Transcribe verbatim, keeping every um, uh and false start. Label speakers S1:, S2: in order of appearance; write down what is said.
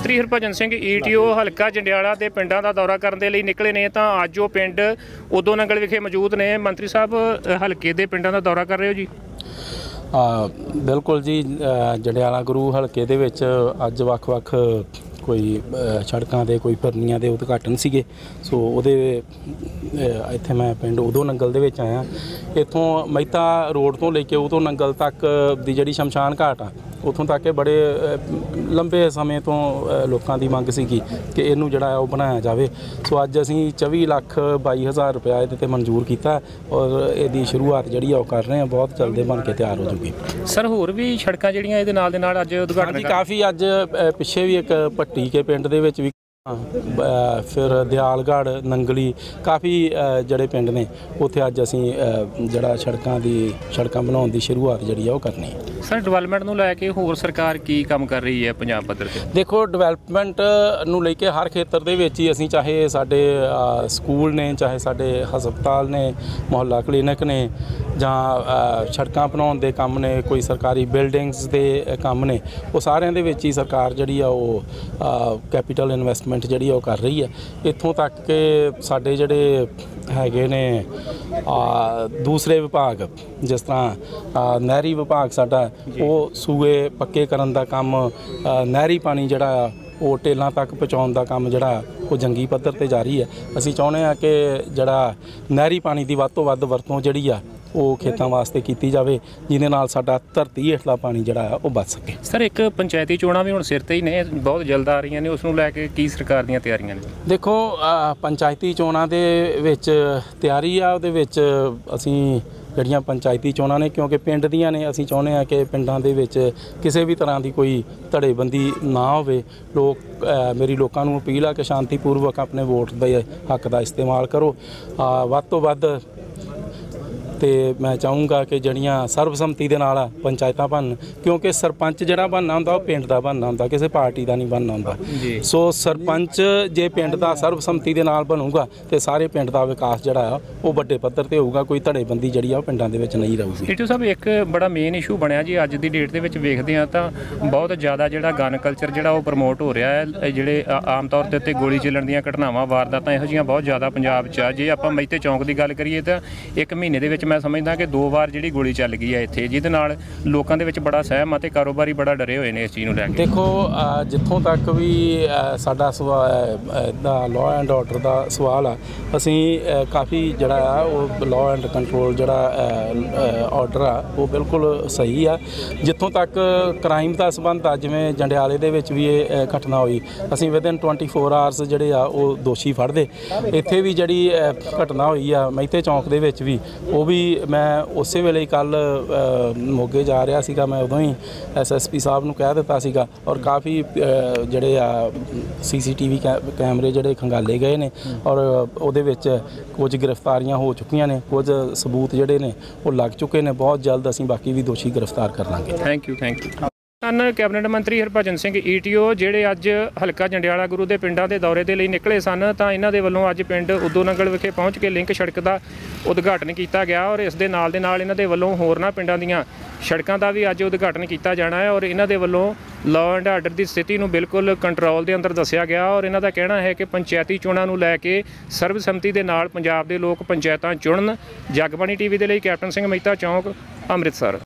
S1: ਮੰਤਰੀ Harbhajan Singh E T O ਹਲਕਾ ਜੰਡਿਆਲਾ ਦੇ ਪਿੰਡਾਂ ਦਾ ਦੌਰਾ ਕਰਨ ਦੇ ਲਈ ਨਿਕਲੇ ਨੇ ਤਾਂ ਅੱਜ ਉਹ ਪਿੰਡ ਉਦੋਂ ਨੰਗਲ ਵਿਖੇ ਮੌਜੂਦ ਨੇ। ਮੰਤਰੀ ਸਾਹਿਬ ਹਲਕੇ ਦੇ ਪਿੰਡਾਂ ਦਾ ਦੌਰਾ ਕਰ ਰਹੇ ਹੋ ਜੀ?
S2: ਬਿਲकुल जी, ਜੰਡਿਆਲਾ ਗੁਰੂ ਹਲਕੇ ਦੇ ਵਿੱਚ ਅੱਜ ਵੱਖ-ਵੱਖ ਕੋਈ ਸੜਕਾਂ ਦੇ ਕੋਈ ਫਿਰਨੀਆਂ ਦੇ ਉਦਘਾਟਨ ਸੀਗੇ। ਸੋ ਉਹਦੇ ਇੱਥੇ ਮੈਂ ਪਿੰਡ ਉਦੋਂ ਨੰਗਲ ਦੇ ਵਿੱਚ ਆਇਆ। ਇੱਥੋਂ ਮਹਿਤਾ ਰੋਡ ਤੋਂ ਲੈ ਕੇ ਉਦੋਂ ਨੰਗਲ ਤੱਕ ਦੀ ਜਿਹੜੀ ਸ਼ਮਸ਼ਾਨ ਘਾਟ ਆ ਉੱਥੋਂ ਤੱਕ ਇਹ ਬੜੇ ਲੰਬੇ ਸਮੇਂ ਤੋਂ ਲੋਕਾਂ ਦੀ ਮੰਗ ਸੀਗੀ ਕਿ ਇਹਨੂੰ ਜਿਹੜਾ ਉਹ ਬਣਾਇਆ ਜਾਵੇ। ਸੋ ਅੱਜ ਅਸੀਂ ਚੌਵੀ ਲੱਖ ਬਾਈ ਹਜ਼ਾਰ ਰੁਪਇਆ ਇਹਦੇ 'ਤੇ ਮਨਜ਼ੂਰ ਕੀਤਾ ਔਰ ਇਹਦੀ ਸ਼ੁਰੂਆਤ ਜਿਹੜੀ ਆ ਉਹ ਕਰ ਰਹੇ ਹਾਂ। ਬਹੁਤ ਜਲਦੀ ਬਣ ਕੇ ਤਿਆਰ ਹੋ ਜੂਗੀ।
S1: ਸਰ ਹੋਰ ਵੀ ਸੜਕਾਂ ਜਿਹੜੀਆਂ ਇਹਦੇ ਨਾਲ ਦੇ ਨਾਲ ਅੱਜ ਉਦਘਾਟਨ
S2: ਕਾਫੀ ਅੱਜ ਪਿੱਛੇ ਵੀ ਇੱਕ ਭੱਟੀ ਕੇ ਪਿੰਡ ਦੇ ਵਿੱਚ ਵੀ ਫਿਰ ਦਿਆਲਗੜ੍ਹ ਨੰਗਲੀ ਕਾਫੀ ਜਿਹੜੇ ਪਿੰਡ ਨੇ ਉੱਥੇ ਅੱਜ ਅਸੀਂ ਜਿਹੜਾ ਸੜਕਾਂ ਦੀ ਸੜਕਾਂ ਬਣਾਉਣ ਦੀ ਸ਼ੁਰੂਆਤ ਜਿਹੜੀ ਆ ਉਹ ਕਰਨੀ ਹੈ।
S1: ਸਰ ਡਿਵੈਲਪਮੈਂਟ ਨੂੰ ਲੈ ਕੇ ਹੋਰ ਸਰਕਾਰ ਕੀ ਕੰਮ ਕਰ ਰਹੀ ਹੈ ਪੰਜਾਬ ਪੱਧਰ 'ਤੇ?
S2: ਦੇਖੋ, ਡਿਵੈਲਪਮੈਂਟ ਨੂੰ ਲੈ ਕੇ ਹਰ ਖੇਤਰ ਦੇ ਵਿੱਚ ਹੀ ਅਸੀਂ ਚਾਹੇ ਸਾਡੇ ਸਕੂਲ ਨੇ, ਚਾਹੇ ਸਾਡੇ ਹਸਪਤਾਲ ਨੇ, ਮੁਹੱਲਾ ਕਲੀਨਿਕ ਨੇ, ਜਾਂ ਸੜਕਾਂ ਬਣਾਉਣ ਦੇ ਕੰਮ ਨੇ, ਕੋਈ ਸਰਕਾਰੀ ਬਿਲਡਿੰਗਸ ਦੇ ਕੰਮ ਨੇ, ਉਹ ਸਾਰਿਆਂ ਦੇ ਵਿੱਚ ਹੀ ਸਰਕਾਰ ਜਿਹੜੀ ਆ ਉਹ ਕੈਪੀਟਲ ਇਨਵੈਸਟਮੈਂਟ ਜਿਹੜੀ ਉਹ ਕਰ ਰਹੀ ਹੈ। ਇੱਥੋਂ ਤੱਕ ਕਿ ਸਾਡੇ ਜਿਹੜੇ ਹੈਗੇ ਨੇ ਦੂਸਰੇ ਵਿਭਾਗ, ਜਿਸ ਤਰ੍ਹਾਂ ਨਹਿਰੀ ਵਿਭਾਗ ਸਾਡਾ, ਉਹ ਸੂਏ ਪੱਕੇ ਕਰਨ ਦਾ ਕੰਮ, ਨਹਿਰੀ ਪਾਣੀ ਜਿਹੜਾ ਉਹ ਟੇਲਾਂ ਤੱਕ ਪਹੁੰਚਾਉਣ ਦਾ ਕੰਮ ਜਿਹੜਾ ਉਹ ਜੰਗੀ ਪੱਧਰ 'ਤੇ ਜਾਰੀ ਹੈ। ਅਸੀਂ ਚਾਹੁੰਦੇ ਹਾਂ ਕਿ ਜਿਹੜਾ ਨਹਿਰੀ ਪਾਣੀ ਦੀ ਵੱਧ ਤੋਂ ਵੱਧ ਵਰਤੋਂ ਜਿਹੜੀ ਆ ਉਹ ਖੇਤਾਂ ਵਾਸਤੇ ਕੀਤੀ ਜਾਵੇ, ਜਿਹਦੇ ਨਾਲ ਸਾਡਾ ਧਰਤੀ ਹੇਠਲਾ ਪਾਣੀ ਜਿਹੜਾ ਆ ਉਹ ਬਚ ਸਕੇ।
S1: ਸਰ ਇੱਕ ਪੰਚਾਇਤੀ ਚੋਣਾਂ ਵੀ ਹੁਣ ਸਿਰ 'ਤੇ ਹੀ ਨੇ, ਬਹੁਤ ਜਲਦ ਆ ਰਹੀਆਂ ਨੇ, ਉਸ ਨੂੰ ਲੈ ਕੇ ਕੀ ਸਰਕਾਰ ਦੀਆਂ ਤਿਆਰੀਆਂ ਨੇ?
S2: ਦੇਖੋ, ਪੰਚਾਇਤੀ ਚੋਣਾਂ ਦੇ ਵਿੱਚ ਤਿਆਰੀ ਆ, ਉਹਦੇ ਵਿੱਚ ਅਸੀਂ ਜਿਹੜੀਆਂ ਪੰਚਾਇਤੀ ਚੋਣਾਂ ਨੇ ਕਿਉਂਕਿ ਪਿੰਡ ਦੀਆਂ ਨੇ, ਅਸੀਂ ਚਾਹੁੰਦੇ ਹਾਂ ਕਿ ਪਿੰਡਾਂ ਦੇ ਵਿੱਚ ਕਿਸੇ ਵੀ ਤਰ੍ਹਾਂ ਦੀ ਕੋਈ ਧੜੇਬੰਦੀ ਨਾ ਹੋਵੇ। ਲੋਕ ਮੇਰੀ ਲੋਕਾਂ ਨੂੰ ਅਪੀਲ ਆ ਕਿ ਸ਼ਾਂਤੀਪੂਰਵਕ ਆਪਣੇ ਵੋਟ ਦੇ ਹੱਕ ਦਾ ਇਸਤੇਮਾਲ ਕਰੋ ਵੱਧ ਤੋਂ ਵੱਧ। ਅਤੇ ਮੈਂ ਚਾਹੂੰਗਾ ਕਿ ਜਿਹੜੀਆਂ ਸਰਬਸੰਮਤੀ ਦੇ ਨਾਲ ਪੰਚਾਇਤਾਂ ਬਣਨ, ਕਿਉਂਕਿ ਸਰਪੰਚ ਜਿਹੜਾ ਬਣਨਾ ਹੁੰਦਾ ਉਹ ਪਿੰਡ ਦਾ ਬਣਨਾ ਹੁੰਦਾ, ਕਿਸੇ ਪਾਰਟੀ ਦਾ ਨਹੀਂ ਬਣਨਾ ਹੁੰਦਾ। ਸੋ ਸਰਪੰਚ ਜੇ ਪਿੰਡ ਦਾ ਸਰਬਸੰਮਤੀ ਦੇ ਨਾਲ ਬਣੂਗਾ ਅਤੇ ਸਾਰੇ ਪਿੰਡ ਦਾ ਵਿਕਾਸ ਜਿਹੜਾ ਆ ਉਹ ਵੱਡੇ ਪੱਧਰ 'ਤੇ ਹੋਊਗਾ। ਕੋਈ ਧੜੇਬੰਦੀ ਜਿਹੜੀ ਆ ਉਹ ਪਿੰਡਾਂ ਦੇ ਵਿੱਚ ਨਹੀਂ ਰਹੂਗੀ।
S1: ਈ ਟੀ ਓ ਸਾਹਿਬ, ਇੱਕ ਬੜਾ ਮੇਨ ਇਸ਼ੂ ਬਣਿਆ ਜੀ ਅੱਜ ਦੀ ਡੇਟ ਦੇ ਵਿੱਚ ਵੇਖਦੇ ਹਾਂ ਤਾਂ ਬਹੁਤ ਜ਼ਿਆਦਾ ਜਿਹੜਾ ਗਨ ਕਲਚਰ ਜਿਹੜਾ ਉਹ ਪ੍ਰਮੋਟ ਹੋ ਰਿਹਾ ਹੈ। ਜਿਹੜੇ ਆਮ ਤੌਰ ਦੇ ਉੱਤੇ ਗੋਲੀ ਚੱਲਣ ਦੀਆਂ ਘਟਨਾਵਾਂ, ਵਾਰਦਾਤਾਂ ਇਹੋ ਜਿਹੀਆਂ ਬਹੁਤ ਜ਼ਿਆਦਾ ਪੰਜਾਬ 'ਚ ਆ। ਜੇ ਆਪਾਂ ਮਹਿਤੇ ਚੌਂਕ ਦੀ ਗੱਲ ਕਰੀਏ ਤਾਂ ਇੱਕ ਮਹੀਨੇ ਦੇ ਵਿੱਚ ਮੈਂ ਸਮਝਦਾ ਕਿ ਦੋ ਵਾਰ ਜਿਹੜੀ ਗੋਲੀ ਚੱਲ ਗਈ ਹੈ ਇੱਥੇ, ਜਿਹਦੇ ਨਾਲ ਲੋਕਾਂ ਦੇ ਵਿੱਚ ਬੜਾ ਸਹਿਮ ਅਤੇ ਕਾਰੋਬਾਰੀ ਬੜਾ ਡਰੇ ਹੋਏ ਨੇ ਇਸ ਚੀਜ਼ ਨੂੰ ਲੈ ਕੇ।
S2: ਦੇਖੋ, ਜਿੱਥੋਂ ਤੱਕ ਵੀ ਸਾਡਾ ਸਵਾਲ ਦਾ ਲਾਅ ਐਂਡ ਆਰਡਰ ਦਾ ਸਵਾਲ ਆ, ਅਸੀਂ ਕਾਫੀ ਜਿਹੜਾ ਆ ਉਹ ਲਾਅ ਐਂਡ ਕੰਟਰੋਲ ਜਿਹੜਾ ਆਰਡਰ ਆ ਉਹ ਬਿਲਕੁਲ ਸਹੀ ਆ। ਜਿੱਥੋਂ ਤੱਕ ਕ੍ਰਾਈਮ ਦਾ ਸੰਬੰਧ ਆ, ਜਿਵੇਂ ਜੰਡਿਆਲੇ ਦੇ ਵਿੱਚ ਵੀ ਇਹ ਘਟਨਾ ਹੋਈ, ਅਸੀਂ ਵਿਦਨ ਟਵੈਂਟੀ ਫੋਰ ਆਵਰਸ ਜਿਹੜੇ ਆ ਉਹ ਦੋਸ਼ੀ ਫੜਦੇ। ਇੱਥੇ ਵੀ ਜਿਹੜੀ ਘਟਨਾ ਹੋਈ ਆ ਮਹਿਤੇ ਚੌਂਕ ਦੇ ਵਿੱਚ ਵੀ, ਉਹ ਵੀ ਮੈਂ ਉਸੇ ਵੇਲੇ ਹੀ ਕੱਲ੍ਹ ਮੋਗੇ ਜਾ ਰਿਹਾ ਸੀਗਾ, ਮੈਂ ਉਦੋਂ ਹੀ ਐਸ ਐਸ ਪੀ ਸਾਹਿਬ ਨੂੰ ਕਹਿ ਦਿੱਤਾ ਸੀਗਾ ਔਰ ਕਾਫੀ ਜਿਹੜੇ ਆ ਸੀ ਸੀ ਟੀ ਵੀ ਕੈ ਕੈਮਰੇ ਜਿਹੜੇ ਖੰਗਾਲੇ ਗਏ ਨੇ ਔਰ ਉਹਦੇ ਵਿੱਚ ਕੁਝ ਗ੍ਰਿਫਤਾਰੀਆਂ ਹੋ ਚੁੱਕੀਆਂ ਨੇ, ਕੁਝ ਸਬੂਤ ਜਿਹੜੇ ਨੇ ਉਹ ਲੱਗ ਚੁੱਕੇ ਨੇ। ਬਹੁਤ ਜਲਦ ਅਸੀਂ ਬਾਕੀ ਵੀ ਦੋਸ਼ੀ ਗ੍ਰਿਫਤਾਰ ਕਰ ਲਾਂਗੇ।
S1: ਥੈਂਕ ਯੂ ਥੈਂਕ ਯੂ ਸਨ ਕੈਬਨਿਟ ਮੰਤਰੀ Harbhajan Singh E T O, ਜਿਹੜੇ ਅੱਜ ਹਲਕਾ ਜੰਡਿਆਲਾ ਗੁਰੂ ਦੇ ਪਿੰਡਾਂ ਦੇ ਦੌਰੇ ਦੇ ਲਈ ਨਿਕਲੇ ਸਨ। ਤਾਂ ਇਹਨਾਂ ਦੇ ਵੱਲੋਂ ਅੱਜ ਪਿੰਡ ਉਦੋਂ ਨੰਗਲ ਵਿਖੇ ਪਹੁੰਚ ਕੇ ਲਿੰਕ ਸੜਕ ਦਾ ਉਦਘਾਟਨ ਕੀਤਾ ਗਿਆ ਔਰ ਇਸ ਦੇ ਨਾਲ ਦੇ ਨਾਲ ਇਹਨਾਂ ਦੇ ਵੱਲੋਂ ਹੋਰਨਾਂ ਪਿੰਡਾਂ ਦੀਆਂ ਸੜਕਾਂ ਦਾ ਵੀ ਅੱਜ ਉਦਘਾਟਨ ਕੀਤਾ ਜਾਣਾ ਹੈ। ਔਰ ਇਹਨਾਂ ਦੇ ਵੱਲੋਂ ਲਾਅ ਐਂਡ ਆਰਡਰ ਦੀ ਸਥਿਤੀ ਨੂੰ ਬਿਲਕੁਲ ਕੰਟਰੋਲ ਦੇ ਅੰਦਰ ਦੱਸਿਆ ਗਿਆ ਔਰ ਇਹਨਾਂ ਦਾ ਕਹਿਣਾ ਹੈ ਕਿ ਪੰਚਾਇਤੀ ਚੋਣਾਂ ਨੂੰ ਲੈ ਕੇ ਸਰਬਸੰਮਤੀ ਦੇ ਨਾਲ ਪੰਜਾਬ ਦੇ ਲੋਕ ਪੰਚਾਇਤਾਂ ਚੁਣਨ। ਜਗਬਾਣੀ ਟੀ ਵੀ ਦੇ ਲਈ ਕੈਪਟਨ ਸਿੰਘ ਮਹਿਤਾ, ਚੌਂਕ, ਅੰਮ੍ਰਿਤਸਰ।